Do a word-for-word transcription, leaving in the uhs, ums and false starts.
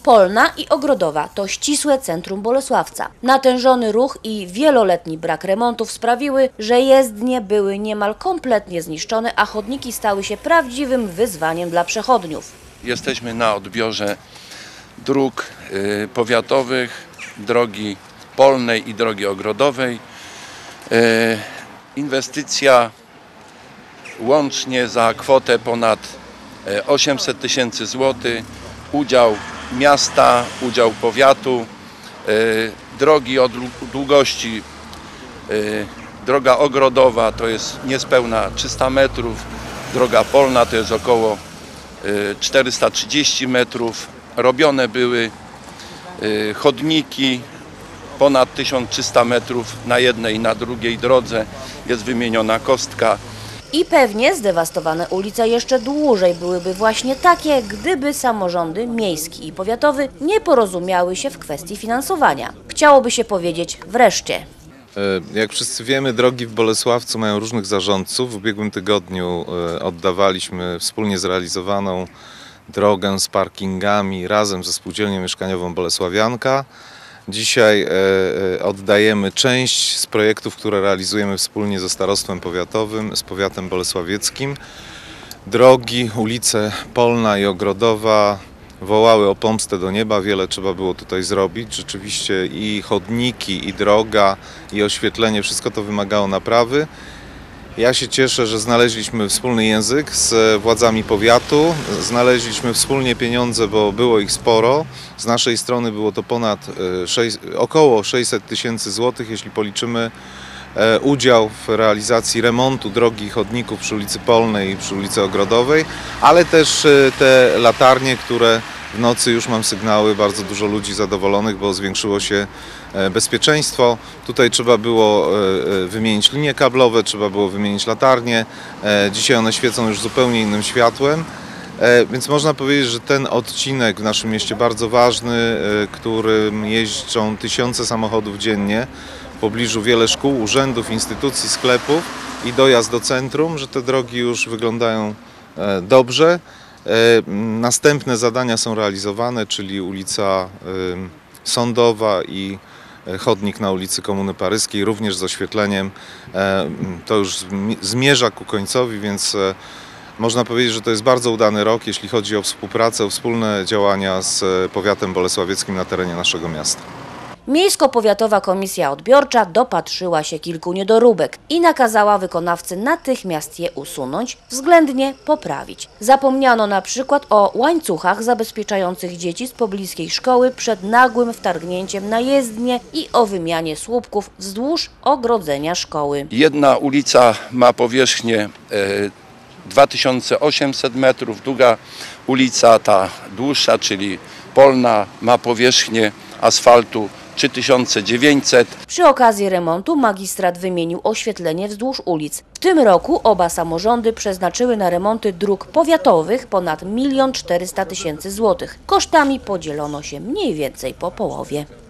Polna i Ogrodowa to ścisłe centrum Bolesławca. Natężony ruch i wieloletni brak remontów sprawiły, że jezdnie były niemal kompletnie zniszczone, a chodniki stały się prawdziwym wyzwaniem dla przechodniów. Jesteśmy na odbiorze dróg y, powiatowych, drogi polnej i drogi ogrodowej. Y, inwestycja łącznie za kwotę ponad osiemset tysięcy złotych, udział miasta, udział powiatu, y, drogi o długości, y, droga ogrodowa to jest niespełna trzysta metrów, droga polna to jest około y, czterysta trzydzieści metrów. Robione były y, chodniki ponad tysiąc trzysta metrów na jednej i na drugiej drodze, jest wymieniona kostka. I pewnie zdewastowane ulice jeszcze dłużej byłyby właśnie takie, gdyby samorządy miejski i powiatowy nie porozumiały się w kwestii finansowania. Chciałoby się powiedzieć wreszcie. Jak wszyscy wiemy, drogi w Bolesławcu mają różnych zarządców. W ubiegłym tygodniu oddawaliśmy wspólnie zrealizowaną drogę z parkingami razem ze Spółdzielnią Mieszkaniową Bolesławianka. Dzisiaj oddajemy część z projektów, które realizujemy wspólnie ze Starostwem Powiatowym, z Powiatem Bolesławieckim. Drogi, ulice Polna i Ogrodowa wołały o pomstę do nieba, wiele trzeba było tutaj zrobić. Rzeczywiście i chodniki, i droga, i oświetlenie, wszystko to wymagało naprawy. Ja się cieszę, że znaleźliśmy wspólny język z władzami powiatu, znaleźliśmy wspólnie pieniądze, bo było ich sporo. Z naszej strony było to ponad sześć, około sześćset tysięcy złotych, jeśli policzymy udział w realizacji remontu drogi i chodników przy ulicy Polnej i przy ulicy Ogrodowej, ale też te latarnie, które w nocy już mam sygnały, bardzo dużo ludzi zadowolonych, bo zwiększyło się bezpieczeństwo. Tutaj trzeba było wymienić linie kablowe, trzeba było wymienić latarnie. Dzisiaj one świecą już zupełnie innym światłem. Więc można powiedzieć, że ten odcinek w naszym mieście bardzo ważny, którym jeżdżą tysiące samochodów dziennie, w pobliżu wiele szkół, urzędów, instytucji, sklepów i dojazd do centrum, że te drogi już wyglądają dobrze. Następne zadania są realizowane, czyli ulica Sądowa i chodnik na ulicy Komuny Paryskiej, również z oświetleniem. To już zmierza ku końcowi, więc można powiedzieć, że to jest bardzo udany rok, jeśli chodzi o współpracę, o wspólne działania z powiatem bolesławieckim na terenie naszego miasta. Miejsko-powiatowa komisja odbiorcza dopatrzyła się kilku niedoróbek i nakazała wykonawcy natychmiast je usunąć, względnie poprawić. Zapomniano na przykład o łańcuchach zabezpieczających dzieci z pobliskiej szkoły przed nagłym wtargnięciem na jezdnię i o wymianie słupków wzdłuż ogrodzenia szkoły. Jedna ulica ma powierzchnię e, dwa tysiące osiemset metrów, druga ulica, ta dłuższa, czyli Polna, ma powierzchnię asfaltu trzy tysiące dziewięćset. Przy okazji remontu magistrat wymienił oświetlenie wzdłuż ulic. W tym roku oba samorządy przeznaczyły na remonty dróg powiatowych ponad milion czterysta tysięcy złotych. Kosztami podzielono się mniej więcej po połowie.